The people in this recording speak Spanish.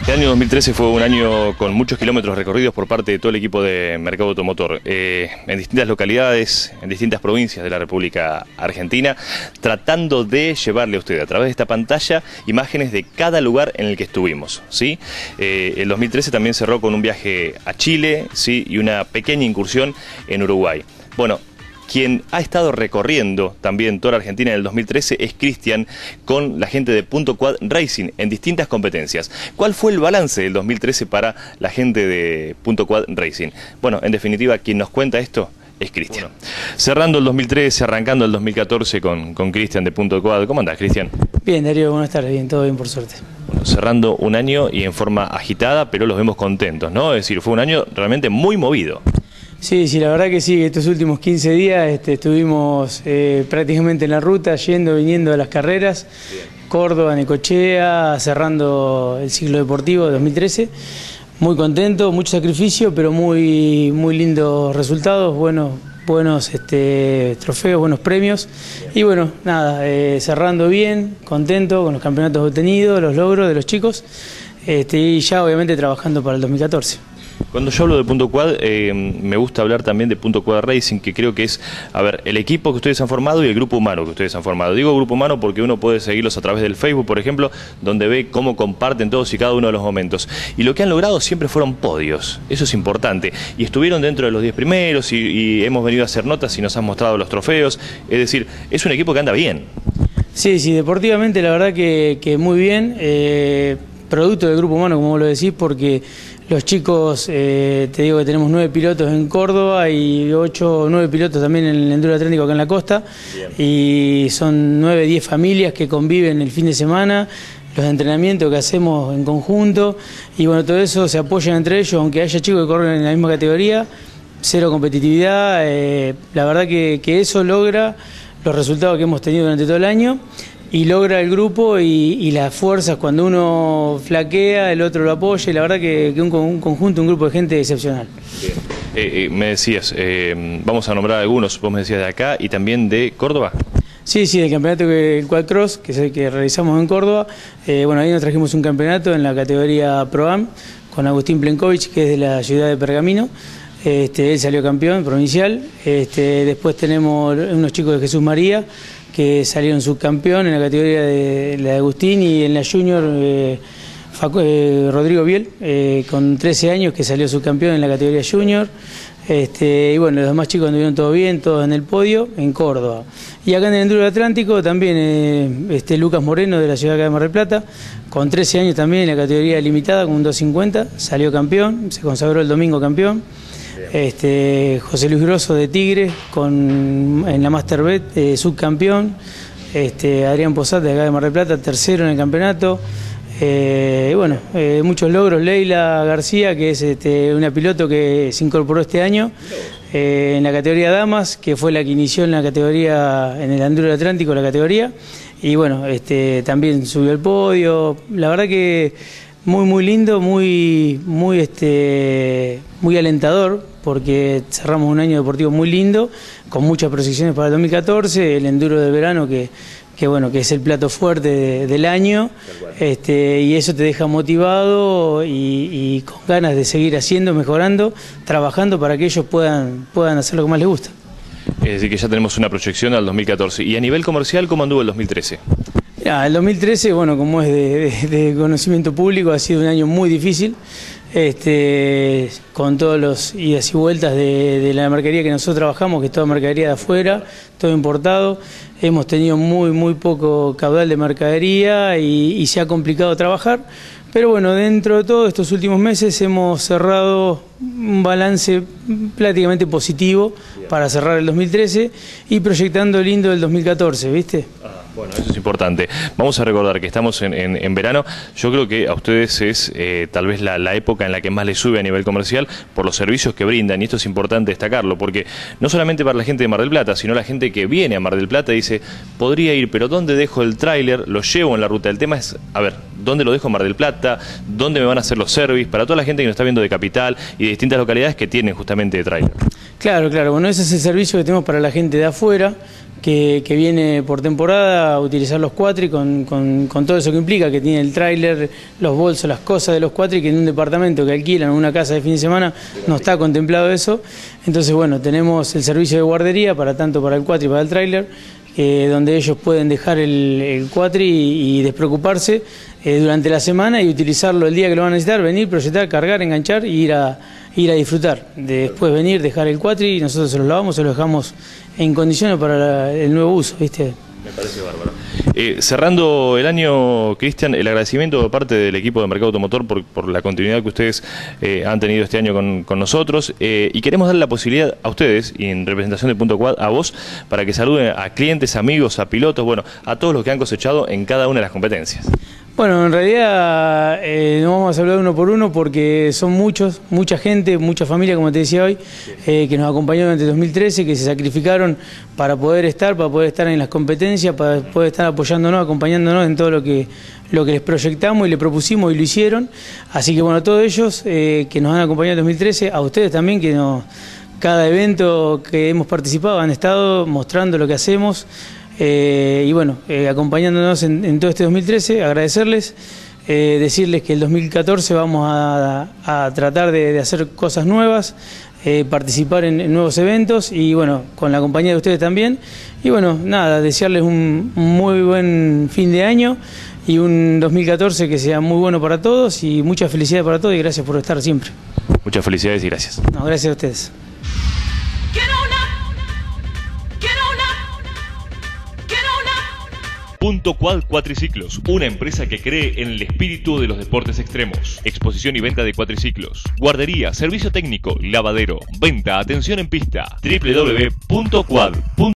Este año 2013 fue un año con muchos kilómetros recorridos por parte de todo el equipo de Mercado Automotor, en distintas localidades, en distintas provincias de la República Argentina, tratando de llevarle a usted a través de esta pantalla imágenes de cada lugar en el que estuvimos, ¿sí? El 2013 también cerró con un viaje a Chile, ¿sí? Y una pequeña incursión en Uruguay. Bueno, quien ha estado recorriendo también toda la Argentina en el 2013 es Cristian, con la gente de Punto Quad Racing en distintas competencias. ¿Cuál fue el balance del 2013 para la gente de Punto Quad Racing? Bueno, en definitiva, quien nos cuenta esto es Cristian. Bueno, cerrando el 2013, arrancando el 2014 con Cristian de Punto Quad. ¿Cómo andás, Cristian? Bien, Darío, buenas tardes. Bien, todo bien, por suerte. Bueno, cerrando un año y en forma agitada, pero los vemos contentos, ¿no? Es decir, fue un año realmente muy movido. Sí, la verdad que sí, estos últimos 15 días estuvimos prácticamente en la ruta, yendo, viniendo de las carreras. Bien. Córdoba, Necochea, cerrando el ciclo deportivo de 2013. Muy contento, mucho sacrificio, pero muy lindos resultados, buenos trofeos, buenos premios. Y bueno, nada, cerrando bien, contento con los campeonatos obtenidos, los logros de los chicos, y ya obviamente trabajando para el 2014. Cuando yo hablo de Punto Quad, me gusta hablar también de Punto Quad Racing, que creo que es, a ver, el equipo que ustedes han formado y el grupo humano que ustedes han formado. Digo grupo humano porque uno puede seguirlos a través del Facebook, por ejemplo, donde ve cómo comparten todos y cada uno de los momentos. Y lo que han logrado siempre fueron podios, eso es importante. Y estuvieron dentro de los 10 primeros y hemos venido a hacer notas y nos han mostrado los trofeos. Es decir, es un equipo que anda bien. Sí, deportivamente la verdad que muy bien. Producto del grupo humano, como vos lo decís, porque los chicos, te digo que tenemos 9 pilotos en Córdoba y 8 o 9 pilotos también en el Enduro Atlántico acá en la costa. Bien. Y son 9 o 10 familias que conviven el fin de semana, los entrenamientos que hacemos en conjunto, y bueno, todo eso se apoya entre ellos, aunque haya chicos que corren en la misma categoría, cero competitividad. La verdad que eso logra los resultados que hemos tenido durante todo el año. Y logra el grupo y las fuerzas, cuando uno flaquea, el otro lo apoya, y la verdad que un conjunto, un grupo de gente excepcional. Bien. Me decías, vamos a nombrar algunos, vos me decías de acá y también de Córdoba. Sí, del campeonato el Quadcross, que es el que realizamos en Córdoba. Bueno, ahí nos trajimos un campeonato en la categoría Pro-Am con Agustín Plenkovich, que es de la ciudad de Pergamino. Él salió campeón provincial. Después tenemos unos chicos de Jesús María, que salieron subcampeón en la categoría de la de Agustín, y en la junior Rodrigo Biel, con 13 años, que salió subcampeón en la categoría junior. Y bueno, los demás chicos anduvieron todo bien, todos en el podio, en Córdoba. Y acá en el Enduro Atlántico también Lucas Moreno, de la ciudad de Mar del Plata, con 13 años también en la categoría limitada, con un 250, salió campeón, se consagró el domingo campeón. José Luis Grosso de Tigre, en la Master Bet, subcampeón. Adrián Posat de acá de Mar del Plata, tercero en el campeonato. Bueno, muchos logros. Leila García, que es una piloto que se incorporó este año en la categoría Damas, que fue la que inició en la categoría, en el Enduro Atlántico, la categoría. Y bueno, también subió al podio. La verdad que muy lindo, muy alentador, porque cerramos un año deportivo muy lindo, con muchas proyecciones para el 2014, el enduro del verano que es el plato fuerte del año, y eso te deja motivado y con ganas de seguir haciendo, mejorando, trabajando para que ellos puedan hacer lo que más les gusta. Es decir, que ya tenemos una proyección al 2014. ¿Y a nivel comercial cómo anduvo el 2013? El 2013, bueno, como es de conocimiento público, ha sido un año muy difícil, con todos los idas y vueltas de la mercadería que nosotros trabajamos, que es toda mercadería de afuera, todo importado. Hemos tenido muy poco caudal de mercadería y se ha complicado trabajar. Pero bueno, dentro de todo, estos últimos meses hemos cerrado un balance prácticamente positivo para cerrar el 2013 y proyectando lindo el 2014, ¿viste? Bueno, eso es importante. Vamos a recordar que estamos en verano. Yo creo que a ustedes es tal vez la época en la que más les sube a nivel comercial por los servicios que brindan, y esto es importante destacarlo, porque no solamente para la gente de Mar del Plata, sino la gente que viene a Mar del Plata y dice, podría ir, pero ¿dónde dejo el tráiler? Lo llevo en la ruta. El tema es, a ver, ¿dónde lo dejo en Mar del Plata? ¿Dónde me van a hacer los servicios? Para toda la gente que nos está viendo de Capital y de distintas localidades que tienen justamente de tráiler. Claro, bueno, ese es el servicio que tenemos para la gente de afuera, que viene por temporada a utilizar los quatri con todo eso que implica, que tiene el tráiler, los bolsos, las cosas de los quatri, que en un departamento que alquilan, una casa de fin de semana, no está contemplado eso. Entonces, bueno, tenemos el servicio de guardería tanto para el quatri y para el tráiler, donde ellos pueden dejar el quatri y despreocuparse durante la semana y utilizarlo el día que lo van a necesitar, venir, proyectar, cargar, enganchar y ir a disfrutar. Después venir, dejar el quatri y nosotros se lo lavamos, se lo dejamos en condiciones para el nuevo uso, ¿viste? Me parece bárbaro. Cerrando el año, Cristian, el agradecimiento de parte del equipo de Mercado Automotor por la continuidad que ustedes han tenido este año con nosotros, y queremos darle la posibilidad a ustedes, y en representación de Punto Quad, a vos, para que saluden a clientes, amigos, a pilotos, bueno, a todos los que han cosechado en cada una de las competencias. Bueno, en realidad no vamos a hablar uno por uno porque son mucha gente, mucha familia, como te decía hoy, que nos acompañó durante 2013, que se sacrificaron para poder estar en las competencias, para poder estar apoyándonos, acompañándonos en todo lo que les proyectamos y le propusimos y lo hicieron. Así que bueno, a todos ellos que nos han acompañado en 2013, a ustedes también cada evento que hemos participado han estado mostrando lo que hacemos. Y bueno, acompañándonos en todo este 2013, agradecerles, decirles que el 2014 vamos a tratar de hacer cosas nuevas, participar en nuevos eventos y bueno, con la compañía de ustedes también. Y bueno, nada, desearles un muy buen fin de año y un 2014 que sea muy bueno para todos y mucha felicidad para todos y gracias por estar siempre. Muchas felicidades y gracias. No, gracias a ustedes. Punto Quad Cuatriciclos, una empresa que cree en el espíritu de los deportes extremos. Exposición y venta de cuatriciclos. Guardería, servicio técnico, lavadero, venta, atención en pista. www.quad.com